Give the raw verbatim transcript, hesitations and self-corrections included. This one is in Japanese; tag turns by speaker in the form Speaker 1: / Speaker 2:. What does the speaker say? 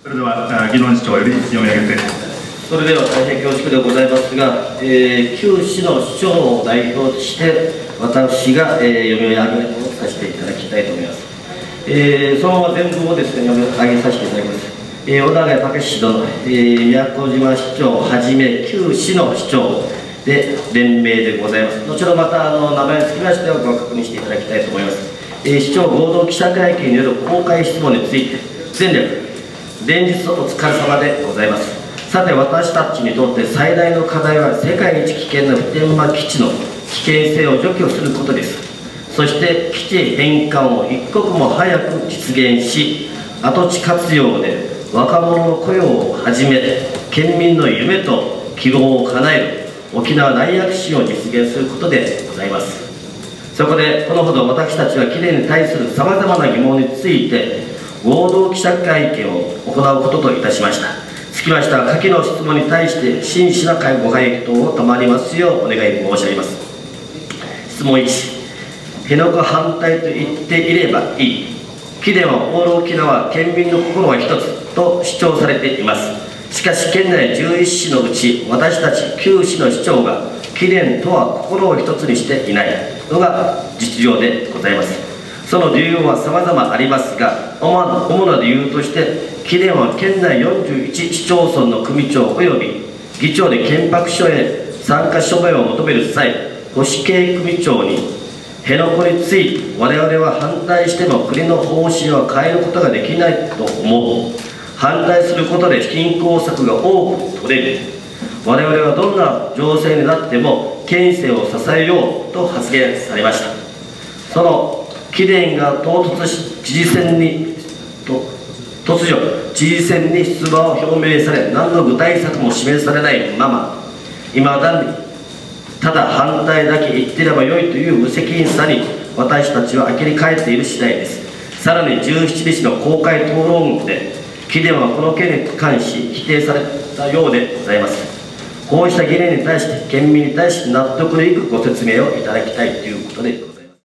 Speaker 1: それでは議論市長より読み上げて。
Speaker 2: それでは大変恐縮でございますが、えー、旧市の市長を代表として私が、えー、読み上げをさせていただきたいと思います。えー、そのまま全文をですね、読み上げさせていただきます。えー、小田谷武史殿、えー、宮古島市長はじめ旧市の市長で連名でございます。後ほどまたあの名前につきましてはご確認していただきたいと思います。えー、市長合同記者会見による公開質問について前略連日お疲れ様でございます。さて、私たちにとって最大の課題は世界一危険な普天間基地の危険性を除去することです。そして基地返還を一刻も早く実現し、跡地活用で若者の雇用をはじめ県民の夢と希望を叶える沖縄大躍進を実現することでございます。そこでこのほど私たちは基地に対するさまざまな疑問について合同記者会見を行うことといたしました。つきましては下記の質問に対して真摯なご回答を賜りますようお願い申し上げます。質問いち、辺野古反対と言っていればいい。基電はオール沖縄県民の心は一つと主張されています。しかし県内じゅういち市のうち私たちきゅう市の市長が基電とは心を一つにしていないのが実情でございます。その理由はさまざまありますが、主な理由として基電は県内よんじゅういち市町村の組長および議長で憲白書へ参加署名を求める際、保守系組長に辺野古について我々は反対しても国の方針は変えることができないと思う。反対することで均衡策が多く取れる。我々はどんな情勢になっても県政を支えようと発言されました。その基電が唐突し知事選にと突如知事選に出馬を表明され、何の具体策も示されないままいまだにただ反対だけ言ってればよいという無責任さに私たちは呆り返っている次第です。さらにじゅうしちにちの公開討論で基電はこの件に関し否定されたようでございます。こうした疑念に対して県民に対して納得のいくご説明をいただきたいということでございます。